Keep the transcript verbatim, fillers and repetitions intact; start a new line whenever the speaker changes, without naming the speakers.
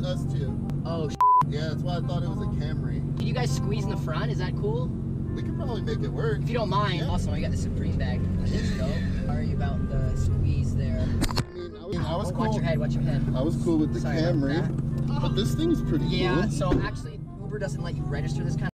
us too.
Oh,
yeah, that's why I thought it was a Camry.
Can you guys squeeze in the front? Is that cool?
We can probably make it work.
If you don't mind. Yeah. Also, I got the Supreme bag. Let's go. Sorry about the squeeze there.
I mean, I was, I was
oh,
cool.
Watch your head, watch your head.
I was cool with the
Sorry
Camry, but this thing's pretty
yeah,
cool.
so actually, Uber doesn't let you register this kind of